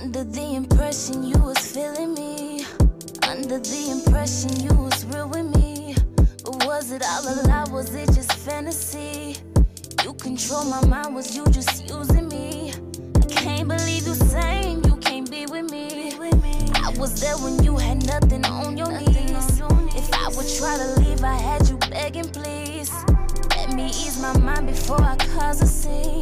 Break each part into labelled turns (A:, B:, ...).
A: Under the impression you was feeling me, under the impression you was real with me. But was it all a lie, was it just fantasy? You control my mind, was you just using me? I can't believe you saying you can't be with me. I was there when you had nothing on your knees. If I would try to leave, I had you begging, please. Let me ease my mind before I cause a scene.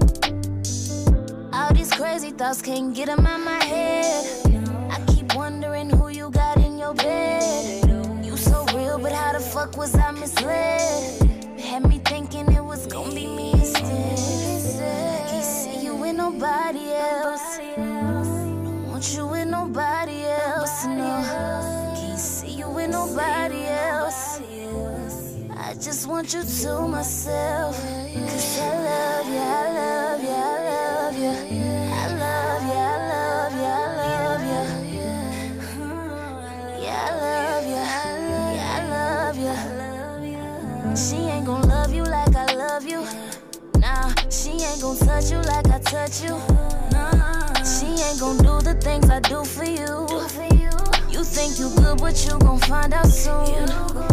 A: All these crazy thoughts can't get them out my head. I keep wondering who you got in your bed. You so real, but how the fuck was I misled? Had me thinking it was gonna be me instead. I can't see you with nobody else. Don't want you with nobody else, no. Can't see you with nobody else. I just want you to myself. Cause I love you, I love you, I love you. I love you, I love you, I love you. Yeah, I love you, yeah, I love you. She ain't gon' love you like I love you. Nah, she ain't gon' touch you like I touch you. Nah, she ain't gon' do the things I do for you. You think you good, but you gon' find out soon.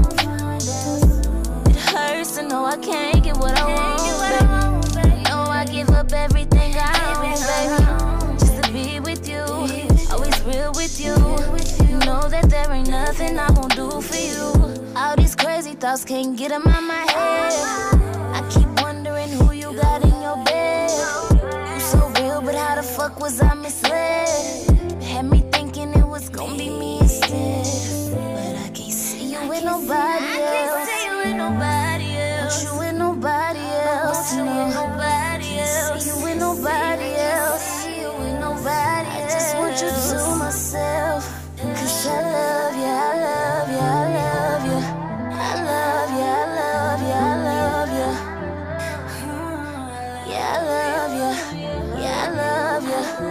A: It hurts to know I can't get what I want, baby. Know I give up everything I own, baby, just to be with you, always real with you. You know that there ain't nothing I won't do for you. All these crazy thoughts can't get them out my head. I keep wondering who you got in your bed. You so real, but how the fuck was I misled? Had me thinking it was gonna be me instead. But I can't see you with nobody else. I can't see you with nobody else. Want you with nobody else. No. Nobody else. See you with nobody else. See you with nobody else. I just want you to myself. Cause I love you, I love you, I love you. I love you, I love you, I love you. Yeah, I love you, yeah, I love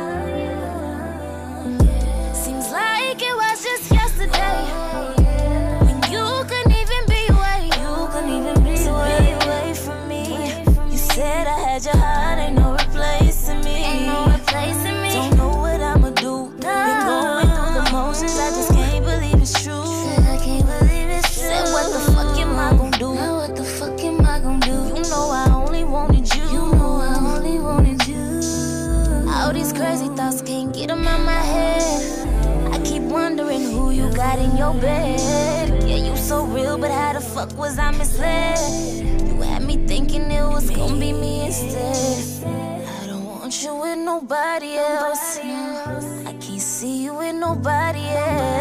A: you. Seems like it was just yesterday when you couldn't even be away. You couldn't even be away from me. You said I had your heart, ain't no replacing me. Ain't no replacing me. Don't know what I'ma do. Been going through the motions, I just can't believe it's true. Said I can't believe it's true. Said what the fuck am I gon' do? Now what the fuck am I gon' do? You know I only wanted you. You know I only wanted you. All these crazy thoughts can't get them out my head. I keep wondering who you got in your bed. Yeah, you so real, but how the fuck was I misled? You had me thinking it was gonna be me instead. I don't want you with nobody else. I can't see you with nobody else.